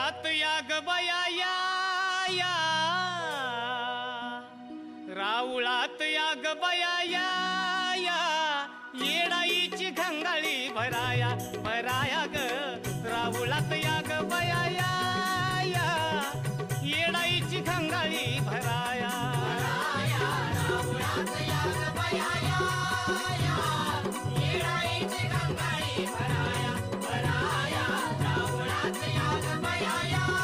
राऊळात या ग बया या राऊळात या ग बया या येडाईची घंगाळी भराया भराया ग राऊळात या ग बया या येडाईची घंगाळी भराया राऊळात या ग बया येडाईची घंगाळी भराया भराया राऊळात या ग बया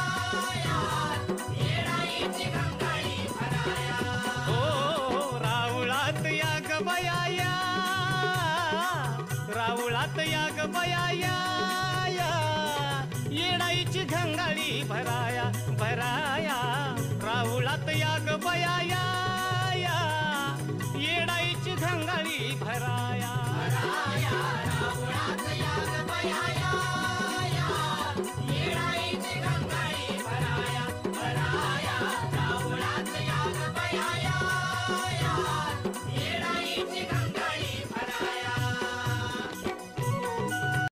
येडाईची घंगाळी भराया हो राऊळात या ग बया राऊळात या ग बया येडाईची घंगाळी भराया भराया राऊळात या ग बया